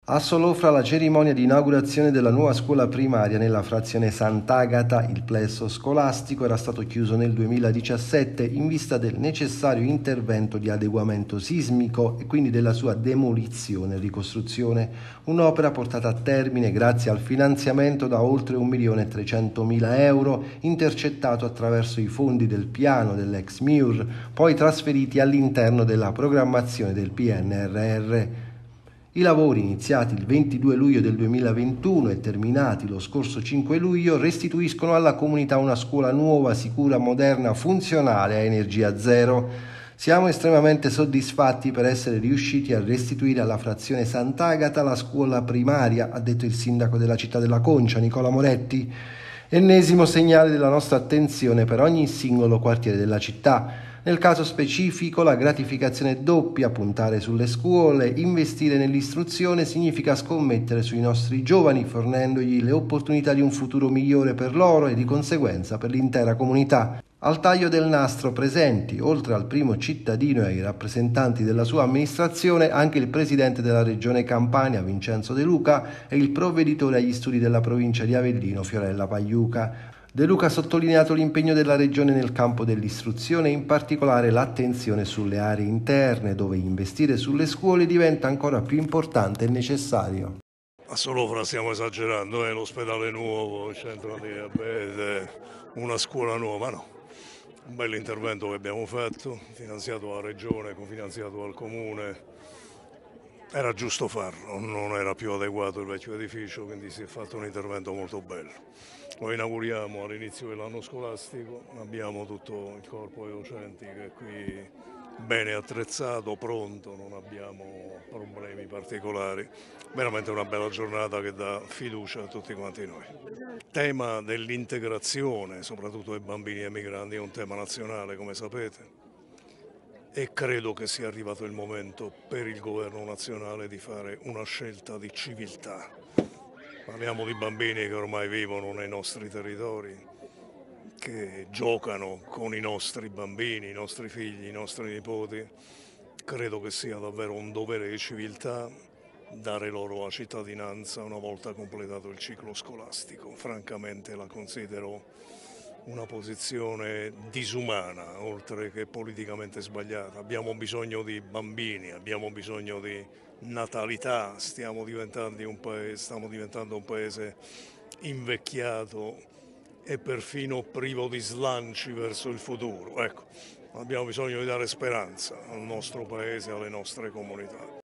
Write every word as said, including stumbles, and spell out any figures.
A Solofra la cerimonia di inaugurazione della nuova scuola primaria nella frazione Sant'Agata, il plesso scolastico, era stato chiuso nel duemiladiciassette in vista del necessario intervento di adeguamento sismico e quindi della sua demolizione e ricostruzione, un'opera portata a termine grazie al finanziamento da oltre un milione e trecentomila euro intercettato attraverso i fondi del piano dell'ex M I U R, poi trasferiti all'interno della programmazione del P N R R. I lavori, iniziati il ventidue luglio del duemilaventuno e terminati lo scorso cinque luglio, restituiscono alla comunità una scuola nuova, sicura, moderna, funzionale a energia zero. Siamo estremamente soddisfatti per essere riusciti a restituire alla frazione Sant'Agata la scuola primaria, ha detto il sindaco della città della Concia, Nicola Moretti. Ennesimo segnale della nostra attenzione per ogni singolo quartiere della città. Nel caso specifico la gratificazione è doppia: puntare sulle scuole, investire nell'istruzione significa scommettere sui nostri giovani, fornendogli le opportunità di un futuro migliore per loro e di conseguenza per l'intera comunità. Al taglio del nastro presenti, oltre al primo cittadino e ai rappresentanti della sua amministrazione, anche il presidente della regione Campania, Vincenzo De Luca, e il provveditore agli studi della provincia di Avellino, Fiorella Pagliuca. De Luca ha sottolineato l'impegno della Regione nel campo dell'istruzione e in particolare l'attenzione sulle aree interne, dove investire sulle scuole diventa ancora più importante e necessario. A Solofra stiamo esagerando, eh? L'ospedale nuovo, il centro di diabete, una scuola nuova, no. Un bel intervento che abbiamo fatto, finanziato dalla Regione, cofinanziato dal Comune. Era giusto farlo, non era più adeguato il vecchio edificio, quindi si è fatto un intervento molto bello. Lo inauguriamo all'inizio dell'anno scolastico, abbiamo tutto il corpo dei docenti che è qui bene attrezzato, pronto, non abbiamo problemi particolari. Veramente una bella giornata che dà fiducia a tutti quanti noi. Il tema dell'integrazione, soprattutto dei bambini emigranti, è un tema nazionale, come sapete. E credo che sia arrivato il momento per il governo nazionale di fare una scelta di civiltà. Parliamo di bambini che ormai vivono nei nostri territori, che giocano con i nostri bambini, i nostri figli, i nostri nipoti. Credo che sia davvero un dovere di civiltà dare loro la cittadinanza una volta completato il ciclo scolastico. Francamente la considero una posizione disumana, oltre che politicamente sbagliata. Abbiamo bisogno di bambini, abbiamo bisogno di natalità, stiamo diventando un paese, stiamo diventando un paese invecchiato e perfino privo di slanci verso il futuro. Ecco, abbiamo bisogno di dare speranza al nostro paese e alle nostre comunità.